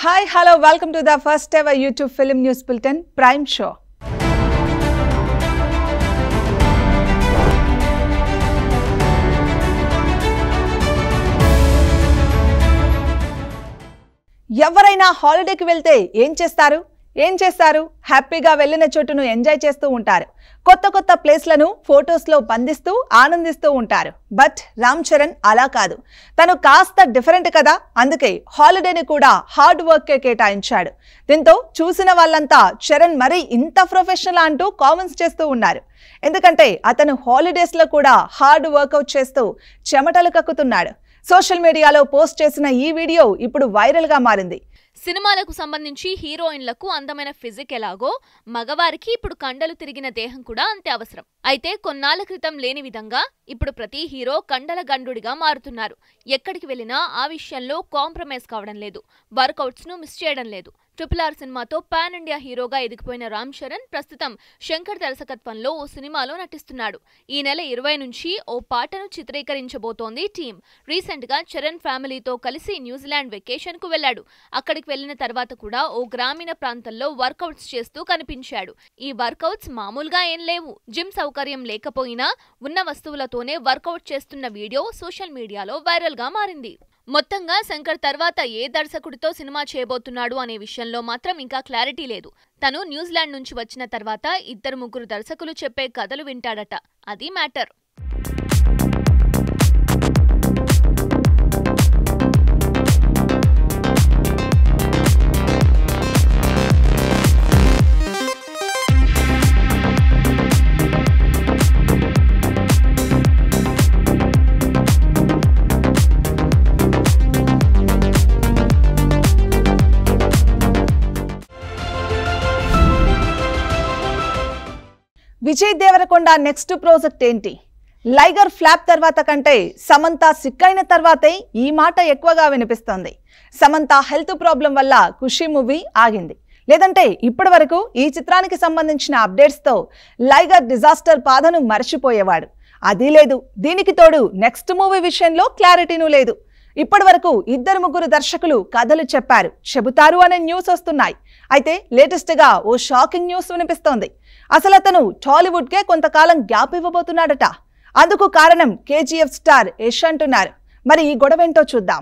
Hi, hello, welcome to the first ever YouTube Film News Bulletin Prime Show. ఎవరైనా హాలిడేకి వెళ్తే ఏం చేస్తారు హ్యాపీగా వెళ్ళిన చోటును ఎంజాయ్ చేస్తూ ఉంటారు. కొత్త ప్లేస్లను ఫోటోస్లో బంధిస్తూ ఆనందిస్తూ ఉంటారు. బట్ రామ్ చరణ్ అలా కాదు. తను కాస్త డిఫరెంట్ కదా, అందుకే హాలిడేని కూడా హార్డ్ వర్క్కే కేటాయించాడు. దీంతో చూసిన వాళ్ళంతా చరణ్ మరి ఇంత ప్రొఫెషనల్ అంటూ కామెంట్స్ చేస్తూ ఉన్నారు. ఎందుకంటే అతను హాలిడేస్లో కూడా హార్డ్ వర్కౌట్ చేస్తూ చెమటలు కక్కుతున్నాడు. సోషల్ మీడియాలో పోస్ట్ చేసిన ఈ వీడియో ఇప్పుడు వైరల్గా మారింది. సినిమాలకు సంబంధించి హీరోయిన్లకు అందమైన ఫిజిక్ ఎలాగో మగవారికి ఇప్పుడు కండలు తిరిగిన దేహం కూడా అంతే అవసరం. అయితే కొన్నాళ్ల క్రితం లేని విధంగా ఇప్పుడు ప్రతి హీరో కండల గండుడిగా మారుతున్నారు. ఎక్కడికి వెళ్ళినా ఆ విషయంలో కాంప్రమైజ్ కావడం లేదు, వర్కౌట్స్ ను మిస్ చేయడం లేదు. RRR సినిమాతో పాన్ ఇండియా హీరోగా ఎదిగిపోయిన రామ్ చరణ్ ప్రస్తుతం శంకర్ దర్శకత్వంలో ఓ సినిమాలో నటిస్తున్నాడు. ఈ నెల 20 నుంచి ఓ పాటను చిత్రీకరించబోతోంది టీం. రీసెంట్ గా చరణ్ ఫ్యామిలీతో కలిసి న్యూజిలాండ్ వెకేషన్ కు వెళ్లాడు. అక్కడికి వెళ్లిన తర్వాత కూడా ఓ గ్రామీణ ప్రాంతంలో వర్కౌట్స్ చేస్తూ కనిపించాడు. ఈ వర్కౌట్స్ మామూలుగా ఏం లేవు. జిమ్ సౌకర్యం లేకపోయినా ఉన్న వస్తువులతోనే వర్కౌట్ చేస్తున్న వీడియో సోషల్ మీడియాలో వైరల్ గా మారింది. మొత్తంగా శంకర్ తర్వాత ఏ దర్శకుడితో సినిమా చేయబోతున్నాడు అనే విషయంలో మాత్రం ఇంకా క్లారిటీ లేదు. తను న్యూజిలాండ్ నుంచి వచ్చిన తర్వాత 2-3 దర్శకులు చెప్పే కథలు వింటాడట. అది matter. Vijay Deverakonda next project ఏంటి? లైగర్ ఫ్లాప్ తర్వాత కంటే సమంత సిక్కైన తర్వాతే ఈ మాట ఎక్కువగా వినిపిస్తోంది. సమంత హెల్త్ ప్రాబ్లం వల్ల ఖుషి మూవీ ఆగింది. లేదంటే ఇప్పటి వరకు ఈ చిత్రానికి సంబంధించిన అప్డేట్స్తో లైగర్ డిజాస్టర్ బాధను మర్చిపోయేవాడు. అది లేదు. దీనికి తోడు నెక్స్ట్ మూవీ విషయంలో క్లారిటీనూ లేదు. ఇప్పటి వరకు 2-3 దర్శకులు కథలు చెబుతారు అనే న్యూస్ వస్తున్నాయి. అయితే లేటెస్ట్ గా ఓ షాకింగ్ న్యూస్ వినిపిస్తోంది. అసలు అతను టాలీవుడ్ కే కొంతకాలం గ్యాప్ ఇవ్వబోతున్నాడట. అందుకు కారణం KGF స్టార్ యష్ అంటున్నారు. మరి ఈ గొడవేంటో చూద్దాం.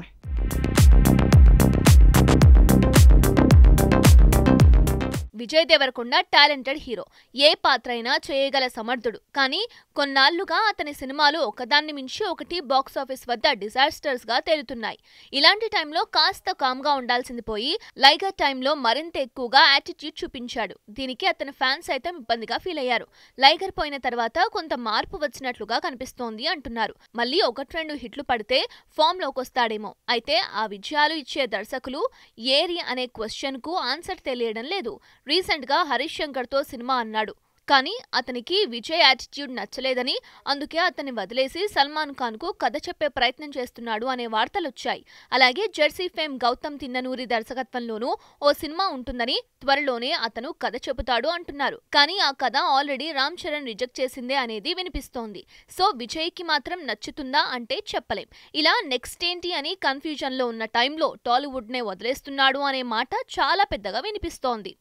విజయ్ దేవరకొండ టాలెంటెడ్ హీరో, ఏ పాత్ర అయినా చేయగల సమర్థుడు. కానీ కొన్నాళ్లుగా అతని సినిమాలు ఒకదాన్ని మించి ఒకటి బాక్సాఫీస్ వద్ద డిజాస్టర్స్ గా తేలుతున్నాయి. ఇలాంటి టైంలో కాస్త కామ్గా ఉండాల్సింది పోయి లైగర్ టైంలో మరింత ఎక్కువగా యాటిట్యూడ్ చూపించాడు. దీనికి అతని ఫ్యాన్స్ సైతం ఇబ్బందిగా ఫీల్ అయ్యారు. లైగర్ పోయిన తర్వాత కొంత మార్పు వచ్చినట్లుగా కనిపిస్తోంది అంటున్నారు. మళ్ళీ 1-2 హిట్లు పడితే ఫామ్ లోకి వస్తాడేమో. అయితే ఆ విజయాలు ఇచ్చే దర్శకులు ఏరి అనే క్వశ్చన్ కు ఆన్సర్ తెలియడం లేదు. రీసెంట్ గా హరీష్ శంకర్ తో సినిమా అన్నాడు, కానీ అతనికి విజయ్ యాటిట్యూడ్ నచ్చలేదని అందుకే అతన్ని వదిలేసి సల్మాన్ ఖాన్ కు కథ చెప్పే ప్రయత్నం చేస్తున్నాడు అనే వార్తలొచ్చాయి. అలాగే జెర్సీ ఫేమ్ గౌతమ్ తిన్ననూరి దర్శకత్వంలోనూ ఓ సినిమా ఉంటుందని, త్వరలోనే అతను కథ చెబుతాడు అంటున్నారు. కానీ ఆ కథ ఆల్రెడీ రామ్ చరణ్ రిజెక్ట్ చేసిందే అనేది వినిపిస్తోంది. సో విజయ్ కి మాత్రం నచ్చుతుందా అంటే చెప్పలేం. ఇలా నెక్స్ట్ ఏంటి అని కన్ఫ్యూజన్ లో ఉన్న టైంలో టాలీవుడ్ నే వదిలేస్తున్నాడు అనే మాట చాలా పెద్దగా వినిపిస్తోంది.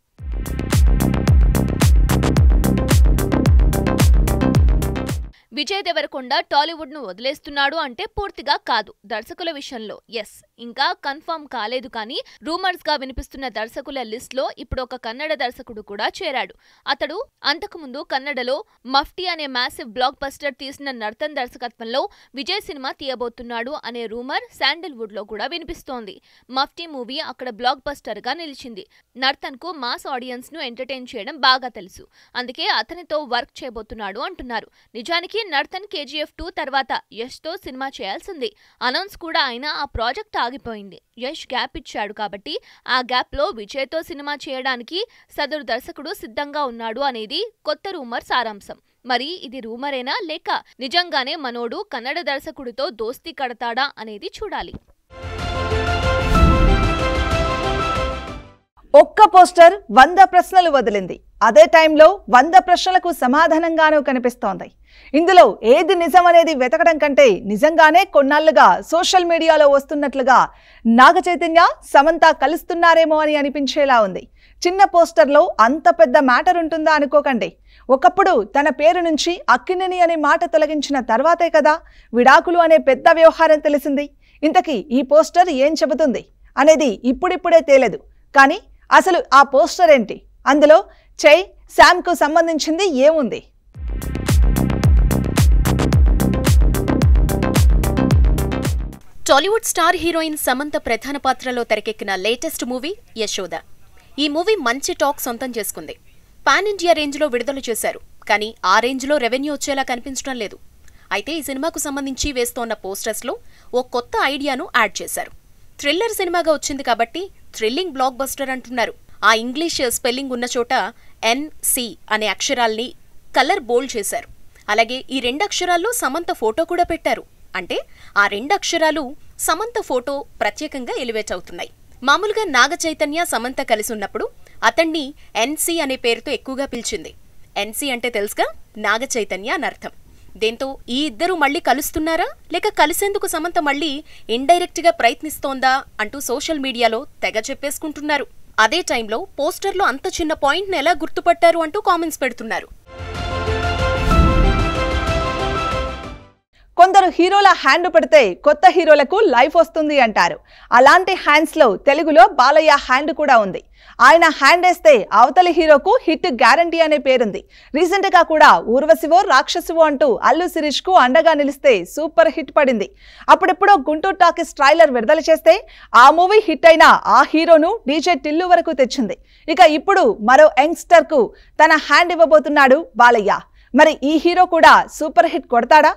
విజయ్ దేవరకొండ టాలీవుడ్ ను వదిలేస్తున్నాడు అంటే పూర్తిగా కాదు. దర్శకుల విషయంలో ఎస్, ఇంకా కన్ఫర్మ్ కాలేదు. కానీ రూమర్స్ గా వినిపిస్తున్న దర్శకుల లిస్ట్ లో ఇప్పుడు ఒక కన్నడ దర్శకుడు కూడా చేరాడు. అతడు అంతకుముందు కన్నడలో మఫ్టీ అనే మ్యాసివ్ బ్లాక్ బస్టర్ తీసిన నర్తన్ దర్శకత్వంలో విజయ్ సినిమా తీయబోతున్నాడు అనే రూమర్ శాండిల్వుడ్ లో కూడా వినిపిస్తోంది. మఫ్టీ మూవీ అక్కడ బ్లాక్ బస్టర్ గా నిలిచింది. నర్తన్ కు మాస్ ఆడియన్స్ ను ఎంటర్టైన్ చేయడం బాగా తెలుసు. అందుకే అతనితో వర్క్ చేయబోతున్నాడు అంటున్నారు. నిజానికి నర్తన్ KGF 2 తర్వాత యష్ తో సినిమా చేయాల్సింది. అనౌన్స్ కూడా అయినా ఆ ప్రాజెక్ట్ ఆగిపోయింది. యష్ గ్యాప్ ఇచ్చాడు కాబట్టి ఆ గ్యాప్ లో విజయ్ తో సినిమా చేయడానికి సదరు దర్శకుడు సిద్ధంగా ఉన్నాడు అనేది కొత్త రూమర్ సారాంశం. మరి ఇది రూమరేనా లేక నిజంగానే మనోడు కన్నడ దర్శకుడితో దోస్తీ కడతాడా అనేది చూడాలి. ఒక్క పోస్టర్ 100 ప్రశ్నలు వదిలింది. అదే టైంలో 100 ప్రశ్నలకు సమాధానంగానూ కనిపిస్తోంది. ఇందులో ఏది నిజం అనేది వెతకడం కంటే నిజంగానే కొన్నాళ్లుగా సోషల్ మీడియాలో వస్తున్నట్లుగా నాగ చైతన్య సమంత కలుస్తున్నారేమో అని అనిపించేలా ఉంది. చిన్న పోస్టర్లో అంత పెద్ద మ్యాటర్ ఉంటుందా అనుకోకండి. ఒకప్పుడు తన పేరు నుంచి అక్కినేని అనే మాట తొలగించిన తర్వాతే కదా విడాకులు అనే పెద్ద వ్యవహారం తెలిసింది. ఇంతకీ ఈ పోస్టర్ ఏం చెబుతుంది అనేది ఇప్పుడిప్పుడే తేలేదు. కానీ అసలు ఆ పోస్టర్ ఏంటి, అందులో శామ్కు సంబంధించింది ఏముంది? టాలీవుడ్ స్టార్ హీరోయిన్ సమంత ప్రధాన పాత్రలో తెరకెక్కిన లేటెస్ట్ మూవీ యశోద. ఈ మూవీ మంచి టాక్ సొంతం చేసుకుంది. పాన్ ఇండియా రేంజ్లో విడుదల చేశారు, కానీ ఆ రేంజ్లో రెవెన్యూ వచ్చేలా కనిపించడం లేదు. అయితే ఈ సినిమాకు సంబంధించి వేస్తోన్న పోస్టర్స్లో ఓ కొత్త ఐడియాను యాడ్ చేశారు. థ్రిల్లర్ సినిమాగా వచ్చింది కాబట్టి థ్రిల్లింగ్ బ్లాక్ బస్టర్ అంటున్నారు. ఆ ఇంగ్లీష్ స్పెల్లింగ్ ఉన్న చోట NC అనే అక్షరాల్ని కలర్ బోల్డ్ చేశారు. అలాగే ఈ 2 అక్షరాల్లో సమంత ఫోటో కూడా పెట్టారు. అంటే ఆ 2 అక్షరాలు సమంత ఫోటో ప్రత్యేకంగా ఎలివేట్ అవుతున్నాయి. మామూలుగా నాగ చైతన్య సమంత కలిసి ఉన్నప్పుడు అతన్ని NC అనే పేరుతో ఎక్కువగా పిలిచింది. NC అంటే తెలుసుగా, నాగ చైతన్య అని అర్థం. దీంతో ఈ ఇద్దరు మళ్లీ కలుస్తున్నారా, లేక కలిసేందుకు సమంత మళ్లీ ఇండైరెక్ట్ గా ప్రయత్నిస్తోందా అంటూ సోషల్ మీడియాలో తెగ చెప్పేసుకుంటున్నారు. అదే టైంలో పోస్టర్లో అంత చిన్న పాయింట్ని ఎలా గుర్తుపట్టారు అంటూ కామెంట్స్ పెడుతున్నారు. కొందరు హీరోల హ్యాండ్ పెడితే కొత్త హీరోలకు లైఫ్ వస్తుంది అంటారు. అలాంటి హ్యాండ్స్లో తెలుగులో బాలయ్య హ్యాండ్ కూడా ఉంది. ఆయన హ్యాండ్ వేస్తే అవతలి హీరోకు హిట్ గ్యారంటీ అనే పేరుంది. రీసెంట్గా కూడా ఊర్వశివో రాక్షసివో అంటూ అల్లు శిరీష్కు అండగా నిలిస్తే సూపర్ హిట్ పడింది. అప్పుడెప్పుడో గుంటూరు టాకీస్ ట్రైలర్ విడుదల చేస్తే ఆ మూవీ హిట్ అయిన ఆ హీరోను డీజే టిల్లు వరకు తెచ్చింది. ఇక ఇప్పుడు మరో యంగ్స్టర్కు తన హ్యాండ్ ఇవ్వబోతున్నాడు బాలయ్య. మరి ఈ హీరో కూడా సూపర్ హిట్ కొడతాడా?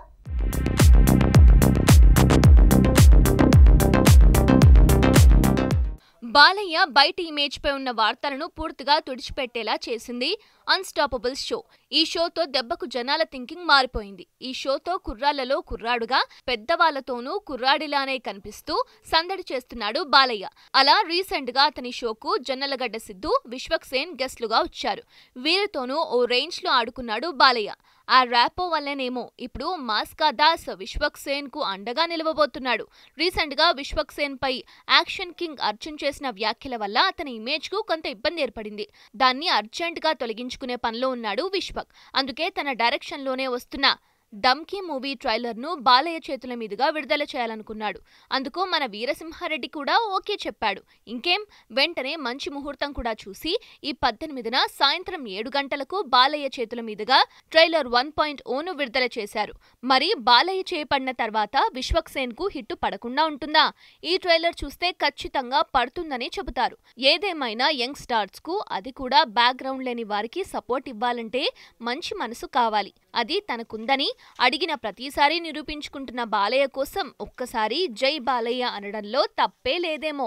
బాలయ్య బయట ఇమేజ్ పై ఉన్న వార్తలను పూర్తిగా తుడిచిపెట్టేలా చేసింది అన్స్టాపబుల్ షో. ఈ షోతో దెబ్బకు జనాల థింకింగ్ మారిపోయింది. ఈ షోతో కుర్రాళ్లలో కుర్రాడుగా, పెద్దవాళ్లతోనూ కుర్రాడిలానే కనిపిస్తూ సందడి చేస్తున్నాడు బాలయ్య. అలా రీసెంట్ గా అతని షోకు జొన్నలగడ్డ సిద్ధు, విశ్వక్సేన్ గెస్ట్లుగా వచ్చారు. వీరితోనూ ఓ రేంజ్ లో ఆడుకున్నాడు బాలయ్య. ఆ ర్యాపో వల్లనేమో ఇప్పుడు మాస్కా దాస్ విశ్వక్సేన్ కు అండగా నిలవబోతున్నాడు. రీసెంట్ గా విశ్వక్సేన్ పై యాక్షన్ కింగ్ అర్జున్ చేసిన వ్యాఖ్యల వల్ల అతని ఇమేజ్ కు కొంత ఇబ్బంది ఏర్పడింది. దాన్ని అర్జెంట్ గా తొలగించుకునే పనిలో ఉన్నాడు విశ్వక్. అందుకే తన డైరెక్షన్ లోనే వస్తున్న ధమ్కీ మూవీ ట్రైలర్ ను బాలయ్య చేతుల మీదుగా విడుదల చేయాలనుకున్నాడు. అందుకు మన వీరసింహారెడ్డి కూడా ఓకే చెప్పాడు. ఇంకేం, వెంటనే మంచి ముహూర్తం కూడా చూసి ఈ 18న సాయంత్రం 7 గంటలకు బాలయ్య చేతుల మీదుగా ట్రైలర్ 1.0ను విడుదల చేశారు. మరి బాలయ్య చేయబడిన తర్వాత విశ్వక్సేన్ కు హిట్టు పడకుండా ఉంటుందా? ఈ ట్రైలర్ చూస్తే ఖచ్చితంగా పడుతుందని చెబుతారు. ఏదేమైనా యంగ్ స్టార్స్ కు, అది కూడా బ్యాక్గ్రౌండ్ లేని వారికి సపోర్ట్ ఇవ్వాలంటే మంచి మనసు కావాలి. అది తనకుందని అడిగిన ప్రతిసారి నిరూపించుకుంటున్న బాలయ్య కోసం ఒక్కసారి జై బాలయ్య అనడంలో తప్పే లేదేమో.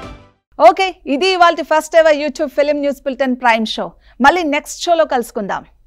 ఓకే, ఇది ఇవాల్టి first ever YouTube film news bulletin prime show. మళ్ళీ నెక్స్ట్ షోలో కలుసుకుందాం.